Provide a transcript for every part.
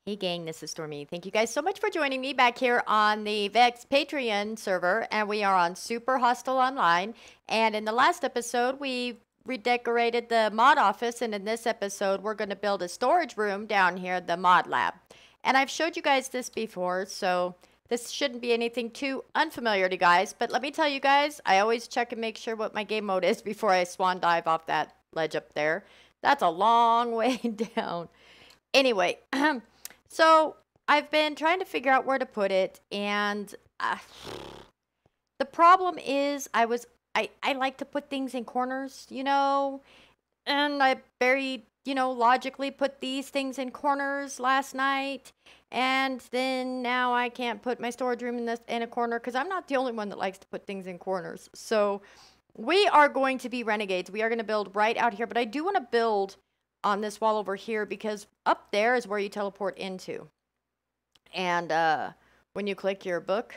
Hey gang, this is Stormy. Thank you guys so much for joining me back here on the Vex Patreon server, and we are on Super Hostile Online. And in the last episode, we redecorated the mod office, and in this episode, we're going to build a storage room down here, the mod lab. And I've showed you guys this before, so this shouldn't be anything too unfamiliar to you guys. But let me tell you guys, I always check and make sure what my game mode is before I swan dive off that ledge up there. That's a long way down. Anyway, so I've been trying to figure out where to put it, and the problem is I like to put things in corners, and I very, logically put these things in corners last night, and then now I can't put my storage room in a corner because I'm not the only one that likes to put things in corners. So we are going to be renegades. We are going to build right out here, but I do want to build on this wall over here because up there is where you teleport into. And when you click your book,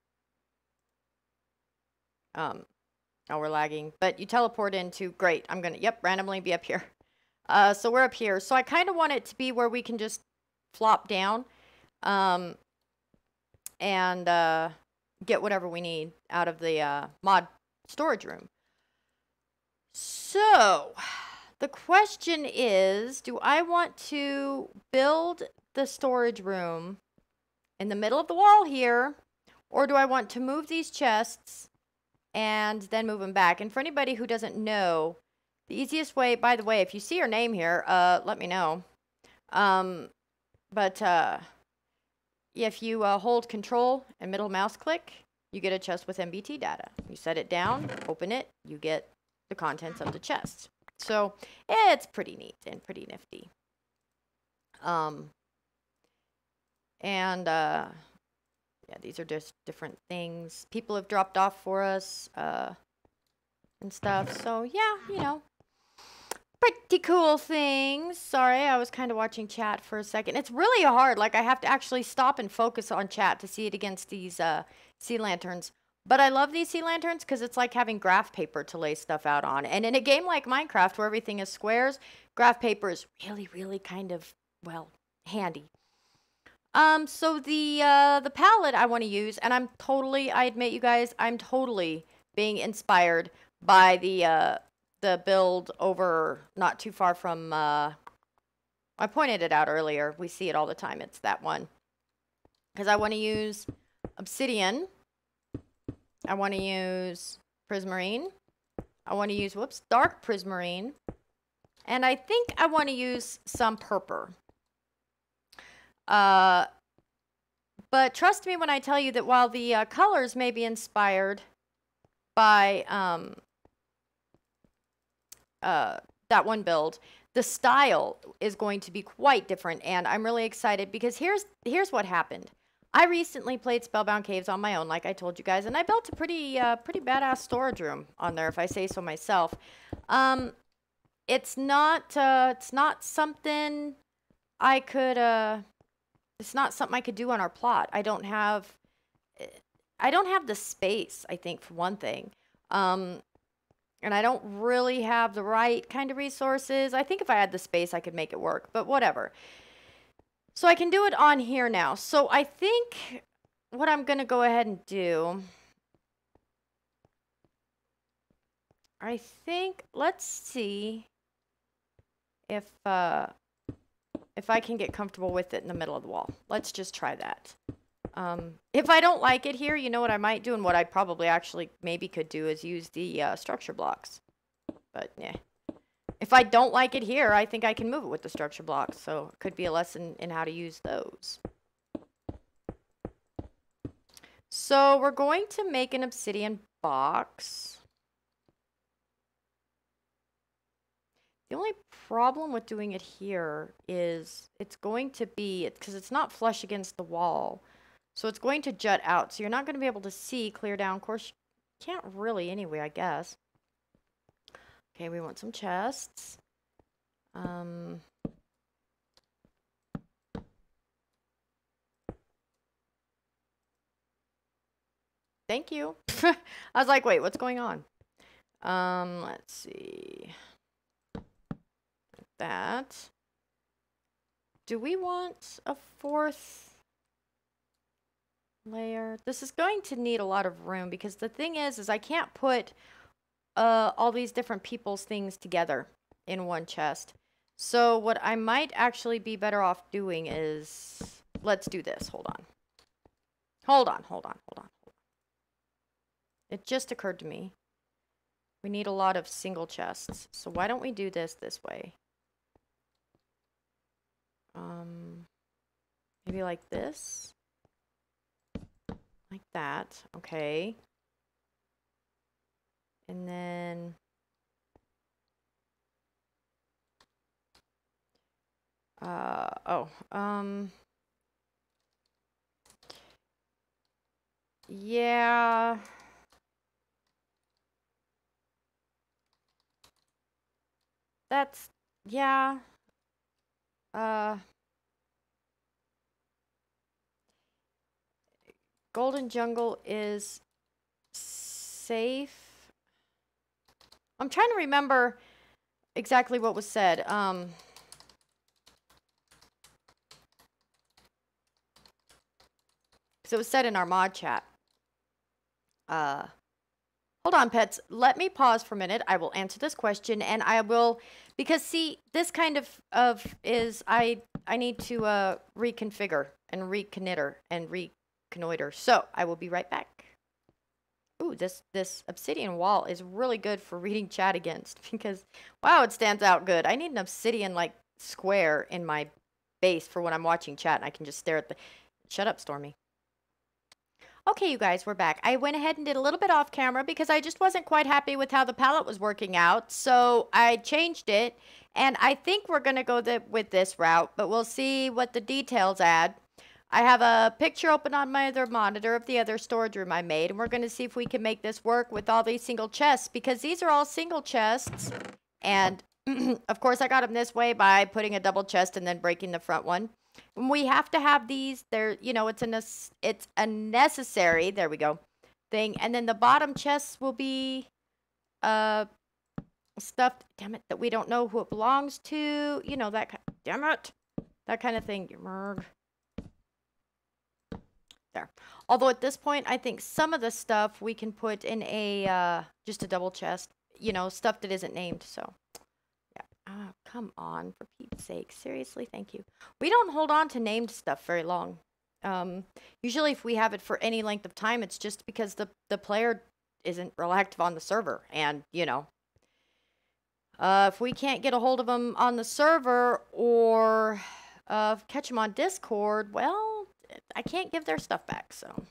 oh, we're lagging, but you teleport into, great, I'm gonna, randomly be up here. So we're up here. So I kind of want it to be where we can just flop down and get whatever we need out of the mod storage room. So the question is, do I want to build the storage room in the middle of the wall here, or do I want to move these chests and then move them back? And for anybody who doesn't know, the easiest way, by the way, if you see your name here, let me know. If you hold control and middle mouse click, you get a chest with MBT data. You set it down, open it, you get the contents of the chest. So it's pretty neat and pretty nifty. Yeah, these are just different things people have dropped off for us and stuff. So yeah, pretty cool things. Sorry, I was kind of watching chat for a second. It's really hard. Like, I have to actually stop and focus on chat to see it against these sea lanterns. But I love these sea lanterns because it's like having graph paper to lay stuff out on. And in a game like Minecraft where everything is squares, graph paper is really, really kind of, well, handy. So the palette I want to use, and I admit you guys, I'm totally being inspired by the build over not too far from, I pointed it out earlier. We see it all the time. It's that one. Because I want to use obsidian. I want to use prismarine. I want to use, dark prismarine. And I think I want to use some purple. But trust me when I tell you that while the colors may be inspired by that one build, the style is going to be quite different, and I'm really excited because here's what happened. I recently played Spellbound Caves on my own, like I told you guys, and I built a pretty badass storage room on there, if I say so myself. It's not something I could it's not something I could do on our plot. I don't have the space, I think, for one thing. And I don't really have the right kind of resources. I think if I had the space, I could make it work, but whatever. So I can do it on here now. So I think what I'm going to go ahead and do, let's see if I can get comfortable with it in the middle of the wall. Let's just try that. If I don't like it here, you know what I might do, and what I probably actually maybe could do is use the structure blocks. But yeah, if I don't like it here, I think I can move it with the structure blocks. So it could be a lesson in how to use those. So we're going to make an obsidian box. The only problem with doing it here is it's going to be, because it's not flush against the wall, so it's going to jut out. So you're not going to be able to see clear down. Of course, you can't really anyway, I guess. Okay, we want some chests. Thank you. I was like, wait, what's going on? Let's see. That. do we want a fourth layer? This is going to need a lot of room because the thing is I can't put all these different people's things together in one chest. So what I might actually be better off doing is, let's do this. Hold on. Hold on, hold on, hold on. It just occurred to me. We need a lot of single chests. So why don't we do this way? Maybe like this. Like that. Okay. And then yeah. That's, yeah. Golden Jungle is safe. I'm trying to remember exactly what was said. Because it was said in our mod chat. Hold on, pets. Let me pause for a minute. I will answer this question, and I will, because see, this kind of is I need to reconfigure and reconnoiter and reconnoiter. So I will be right back. Ooh, this obsidian wall is really good for reading chat against because wow, it stands out good. I need an obsidian like square in my base for when I'm watching chat and I can just stare at the. Shut up, Stormy. Okay, you guys, we're back. I went ahead and did a little bit off camera because I just wasn't quite happy with how the palette was working out. So I changed it, and I think we're going to go with this route, but we'll see what the details add. I have a picture open on my other monitor of the other storage room I made, and we're going to see if we can make this work with all these single chests because these are all single chests. And, of course, I got them this way by putting a double chest and then breaking the front one. We have to have these. They're, you know, it's a necessary. There we go. Thing, and then the bottom chests will be stuffed. Damn it, that we don't know who it belongs to. You know that. Damn it, that kind of thing. There. Although at this point, I think some of the stuff we can put in a just a double chest. You know, stuff that isn't named. So. Oh, come on, for Pete's sake. Seriously, thank you. We don't hold on to named stuff very long. Usually if we have it for any length of time, it's just because the player isn't real active on the server. And, you know, if we can't get a hold of them on the server or catch them on Discord, well, I can't give their stuff back, so.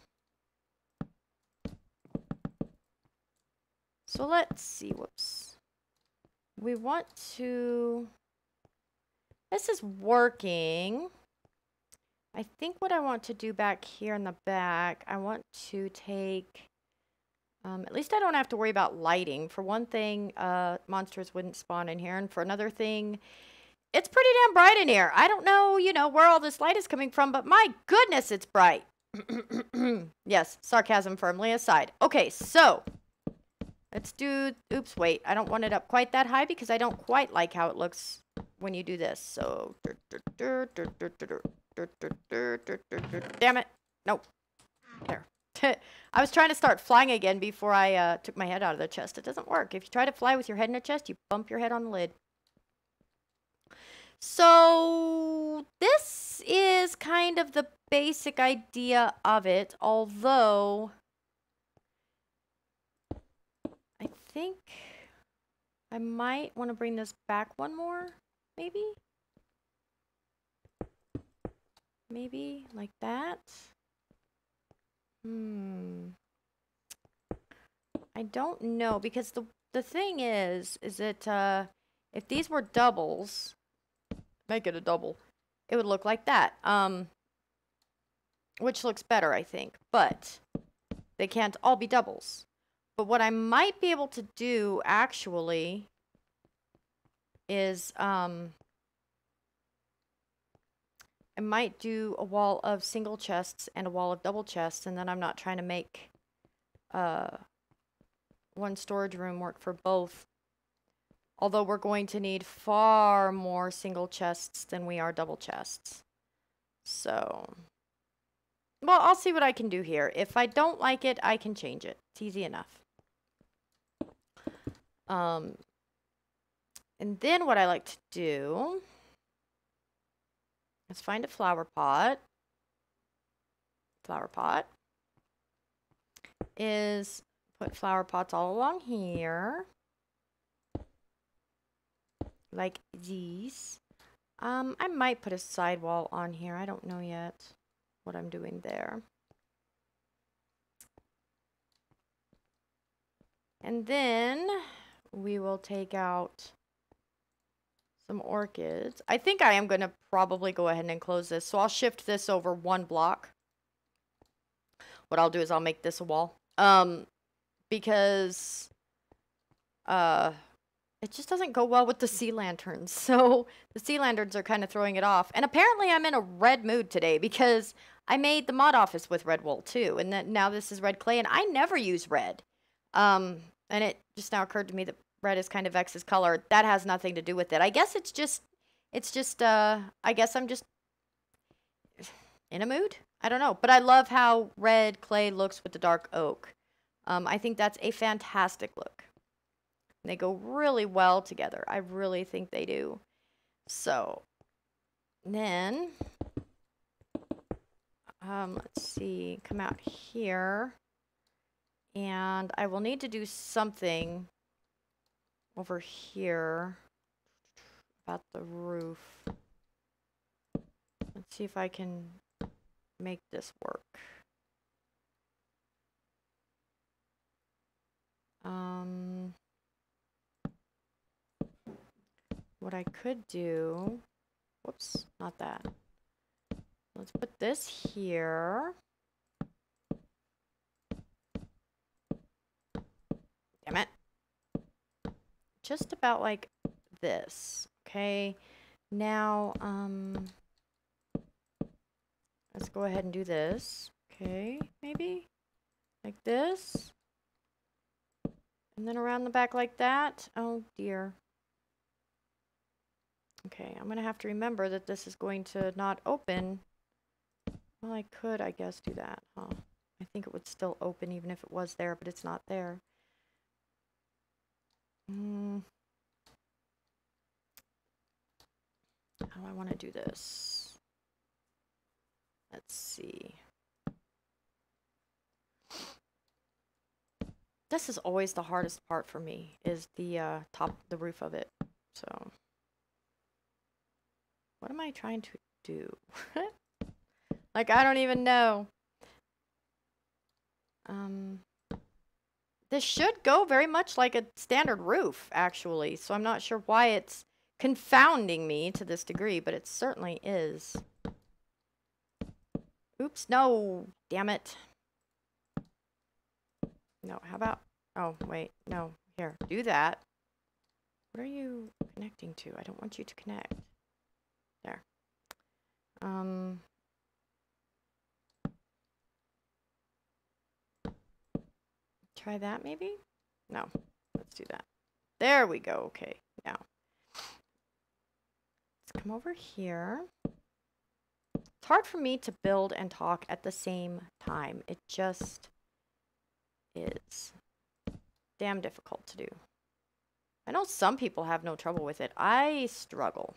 So let's see, whoops. We want to, this is working. I think what I want to do back here in the back, I want to take, at least I don't have to worry about lighting. For one thing, monsters wouldn't spawn in here. And for another thing, it's pretty damn bright in here. I don't know, you know, where all this light is coming from, but my goodness, it's bright. Yes, sarcasm firmly aside. Okay, so. Let's do, oops, wait, I don't want it up quite that high because I don't quite like how it looks when you do this. So, damn it. Nope. There. I was trying to start flying again before I took my head out of the chest. It doesn't work. If you try to fly with your head in a chest, you bump your head on the lid. So, this is kind of the basic idea of it, although I think I might want to bring this back one more, maybe? Maybe like that? I don't know, because the thing is that if these were doubles, make it a double, it would look like that. Which looks better, I think, but they can't all be doubles. But what I might be able to do, actually, is, I might do a wall of single chests and a wall of double chests, and then I'm not trying to make, one storage room work for both Although we're going to need far more single chests than we are double chests. So, well, I'll see what I can do here. If I don't like it, I can change it. It's easy enough. And then what I like to do is find a flower pot. Flower pot is put flower pots all along here. Like these. I might put a sidewall on here. I don't know yet what I'm doing there. And then we will take out some orchids. I think I am going to probably go ahead and enclose this. So I'll shift this over 1 block. What I'll do is I'll make this a wall. Because it just doesn't go well with the sea lanterns. So the sea lanterns are kind of throwing it off. And apparently I'm in a red mood today because I made the mod office with red wool too. And then now this is red clay and I never use red. And it just now occurred to me that red is kind of X's color. That has nothing to do with it. I guess it's just, I guess I'm just in a mood. I don't know. But I love how red clay looks with the dark oak. I think that's a fantastic look. They go really well together. I really think they do. So, then, let's see, come out here. And I will need to do something over here about the roof. Let's see if I can make this work. What I could do, whoops, not that. Let's put this here. Damn it. Just about like this, okay? Now, let's go ahead and do this, okay? Maybe like this. And then around the back like that. Oh dear. Okay, I'm going to have to remember that this is going to not open. Well, I could, I guess, do that, huh? I think it would still open even if it was there, but it's not there. How do I want to do this? Let's see. This is always the hardest part for me, is the the roof of it. So, what am I trying to do? Like, I don't even know. This should go very much like a standard roof, actually. So I'm not sure why it's confounding me to this degree, but it certainly is. Oops, no. Damn it. No, how about... Oh, wait. No. Here, do that. What are you connecting to? I don't want you to connect. There. Try that, maybe? No. Let's do that. There we go. Okay, now. Let's come over here. It's hard for me to build and talk at the same time. It just is damn difficult to do. I know some people have no trouble with it. I struggle.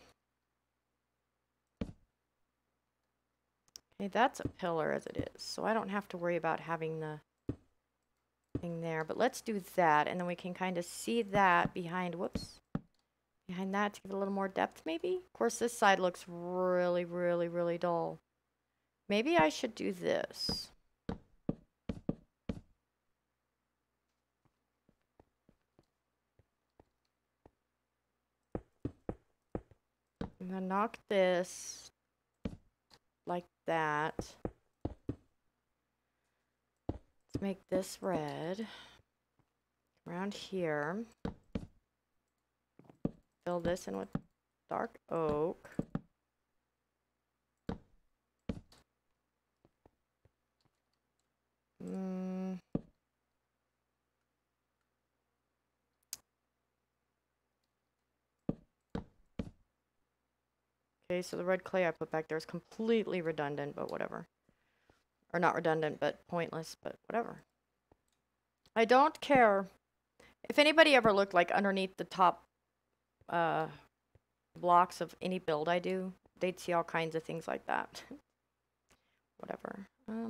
Okay, that's a pillar as it is, so I don't have to worry about having the thing there. But let's do that, and then we can kind of see that behind, whoops, behind that to give it a little more depth, maybe? Of course, this side looks really, really, really dull. Maybe I should do this. I'm gonna knock this like that. Let's make this red. Around here. Fill this in with dark oak. Okay, so the red clay I put back there is completely redundant, but whatever. Or not redundant, but pointless, but whatever. I don't care. If anybody ever looked like underneath the top blocks of any build I do, they'd see all kinds of things like that. Whatever.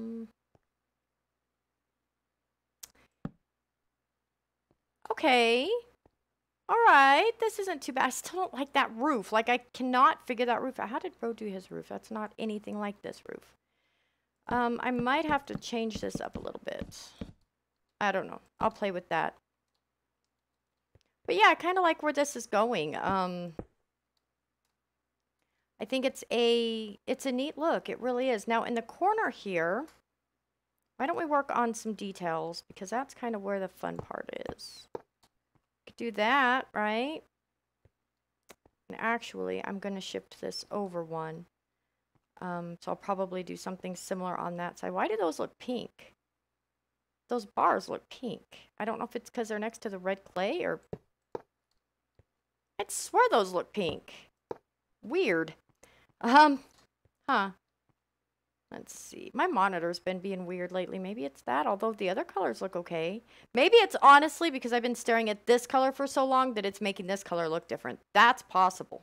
Okay. All right. This isn't too bad. I still don't like that roof. Like, I cannot figure that roof out. How did Ro do his roof? That's not anything like this roof. I might have to change this up a little bit. I don't know. I'll play with that. But yeah, I kind of like where this is going. I think it's a neat look. It really is. Now, in the corner here, why don't we work on some details? Because that's kind of where the fun part is. Could do that, right? And actually, I'm going to shift this over one. So I'll probably do something similar on that side. Why do those look pink? Those bars look pink. I don't know if it's because they're next to the red clay or... I'd swear those look pink. Weird. Huh. Let's see. My monitor's been being weird lately. Maybe it's that, although the other colors look okay. Maybe it's honestly because I've been staring at this color for so long that it's making this color look different. That's possible.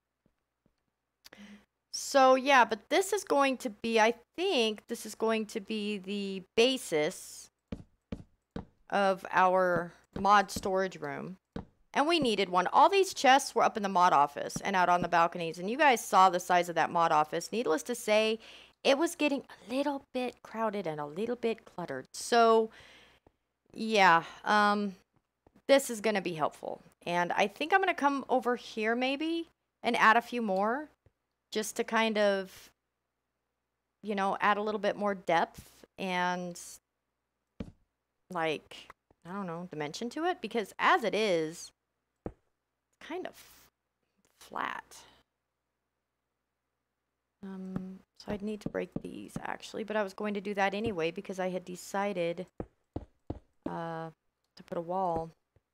So yeah, but this is going to be, I think this is going to be the basis of our mod storage room. And we needed one. All these chests were up in the mod office and out on the balconies. And you guys saw the size of that mod office. Needless to say, it was getting a little bit crowded and a little bit cluttered. So, yeah, this is going to be helpful. And I think I'm going to come over here maybe and add a few more just to kind of, you know, add a little bit more depth and, like, I don't know, dimension to it. Because as it is, kind of flat. So I'd need to break these actually, but I was going to do that anyway because I had decided to put a wall.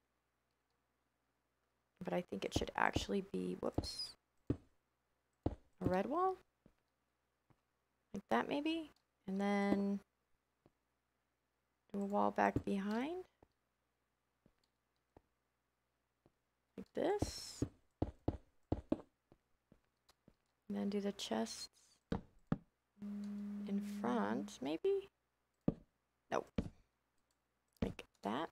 But I think it should actually be, whoops, a red wall? Like that maybe? And then do a wall back behind. Like this. And then do the chests in front, maybe? Nope. Like that.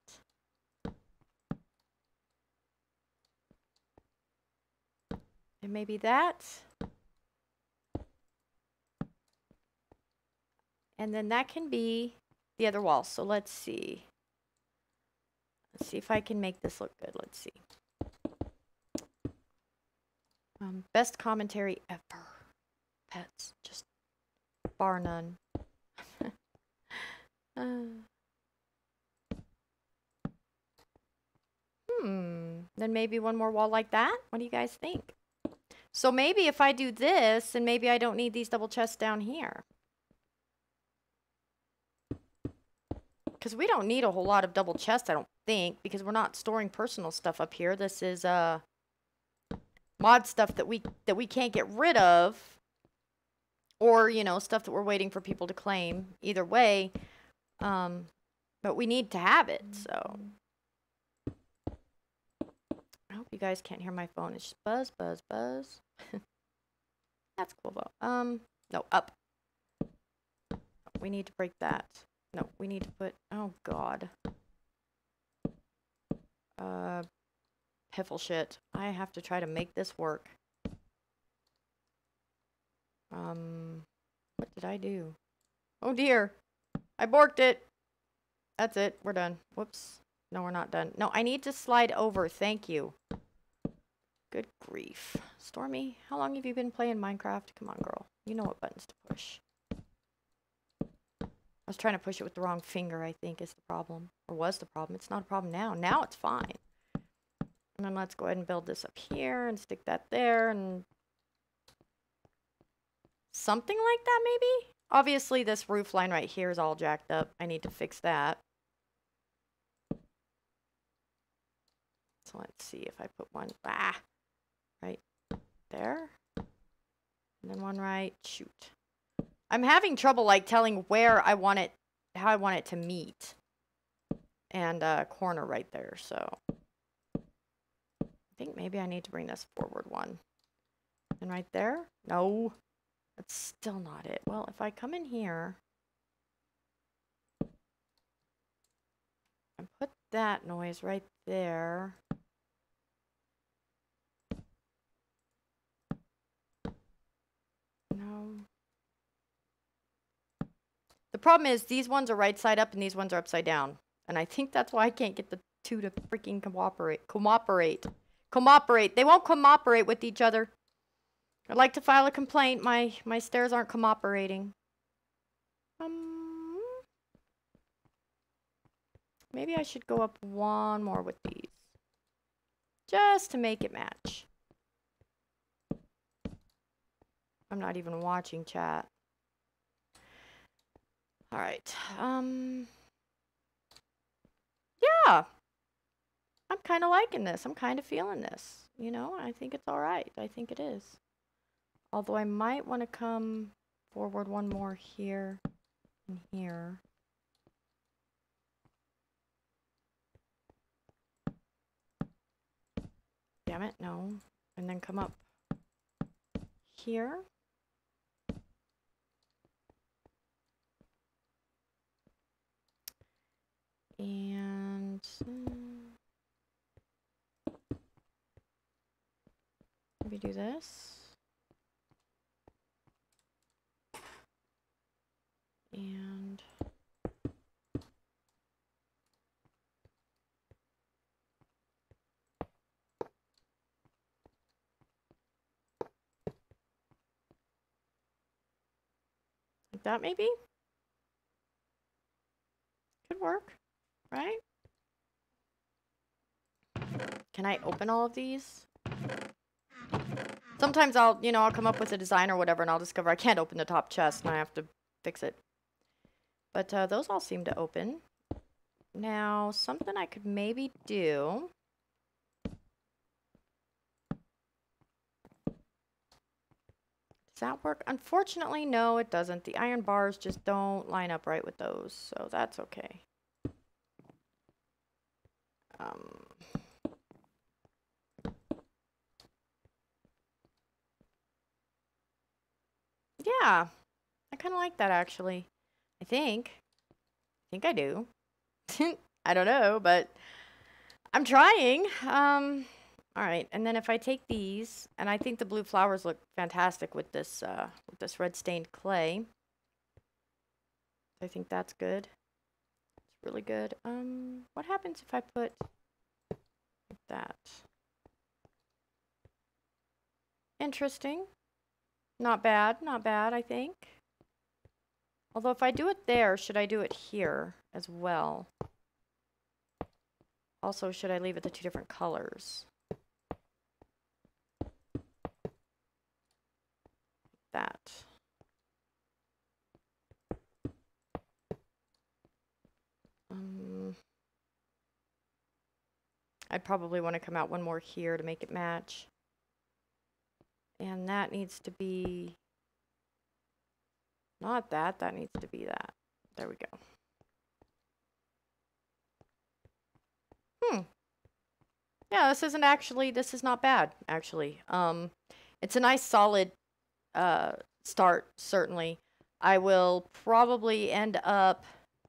And maybe that. And then that can be the other wall. So let's see. Let's see if I can make this look good. Let's see. Best commentary ever. Pets. Just bar none. Then maybe one more wall like that? What do you guys think? So maybe if I do this, and maybe I don't need these double chests down here. Because we don't need a whole lot of double chests, I don't think, because we're not storing personal stuff up here. This is mod stuff that we can't get rid of, or you know, stuff that we're waiting for people to claim. Either way, but we need to have it. So I hope you guys can't hear my phone. It's just buzz, buzz, buzz. That's cool though. No, up. We need to break that. No, we need to put, oh god. Piffle shit. I have to try to make this work. What did I do? Oh dear. I borked it. That's it. We're done. Whoops. No, we're not done. No, I need to slide over. Thank you. Good grief. Stormy, how long have you been playing Minecraft? Come on, girl. You know what buttons to push. I was trying to push it with the wrong finger, I think, is the problem. Or was the problem. It's not a problem now. Now it's fine. And then let's go ahead and build this up here and stick that there and something like that, maybe? Obviously, this roof line right here is all jacked up. I need to fix that. So let's see if I put one right there. And then one right. Shoot. I'm having trouble like telling where I want it, how I want it to meet. And corner right there. So I think maybe I need to bring this forward one. And right there? No. That's still not it. Well, if I come in here and put that noise right there. No. The problem is these ones are right side up and these ones are upside down. And I think that's why I can't get the two to freaking cooperate. They won't cooperate with each other. I'd like to file a complaint. My stairs aren't cooperating. Maybe I should go up one more with these. Just to make it match. I'm not even watching chat. All right. Yeah. I'm kind of liking this. I'm kind of feeling this. You know, I think it's all right. I think it is. Although I might want to come forward one more here and here. Damn it, no. And then come up here. And maybe do this. And like that maybe? Could work, right? Can I open all of these? Sometimes I'll come up with a design or whatever and I'll discover I can't open the top chest and I have to fix it. But those all seem to open. Now, something I could maybe do. Does that work? Unfortunately, no, it doesn't. The iron bars just don't line up right with those, so that's okay. Yeah, I kind of like that actually. I think I do. I don't know, but I'm trying. All right, and then if I take these, and I think the blue flowers look fantastic with this red stained clay. I think that's good. It's really good. What happens if I put like that? Interesting. Not bad, I think. Although if I do it there, should I do it here as well? Also, should I leave it the two different colors? That. I'd probably want to come out one more here to make it match. And that needs to be not that, that needs to be that. There we go. Yeah, this is not bad, actually. It's a nice solid start, certainly. I will probably end up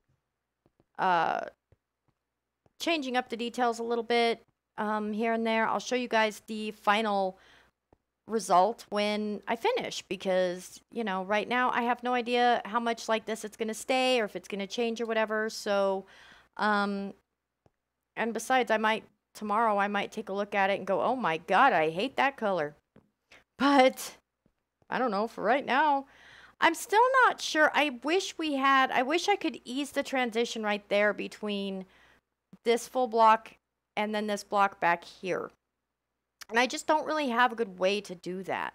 changing up the details a little bit here and there. I'll show you guys the final result when I finish because, you know, right now I have no idea how much like this it's going to stay or if it's going to change or whatever. So, and besides, tomorrow I might take a look at it and go, oh my God, I hate that color. But I don't know, for right now, I'm still not sure. I wish I could ease the transition right there between this full block and then this block back here. And I just don't really have a good way to do that.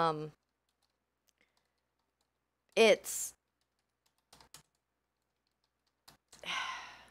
It's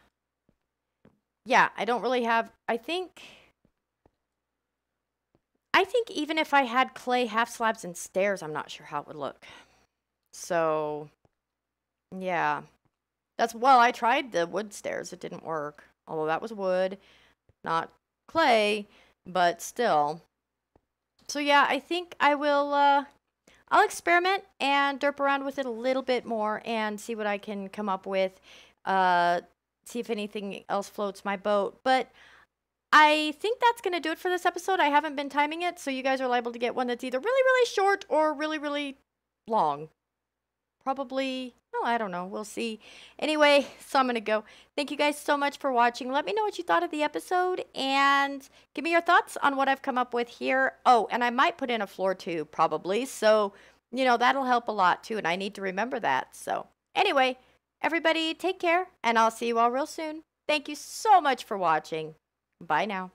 yeah, I don't really have, I think I think even if I had clay half slabs and stairs, I'm not sure how it would look. So, yeah. Well, I tried the wood stairs. It didn't work. Although that was wood, not clay, but still. So yeah, I think I'll experiment and derp around with it a little bit more and see what I can come up with. See if anything else floats my boat. But I think that's going to do it for this episode. I haven't been timing it, so you guys are liable to get one that's either really, really short or really, really long. Probably, well, I don't know. We'll see. Anyway, so I'm going to go. Thank you guys so much for watching. Let me know what you thought of the episode and give me your thoughts on what I've come up with here. Oh, and I might put in a floor too, probably. So, that'll help a lot too, and I need to remember that. So, anyway, everybody take care, and I'll see you all real soon. Thank you so much for watching. Bye now.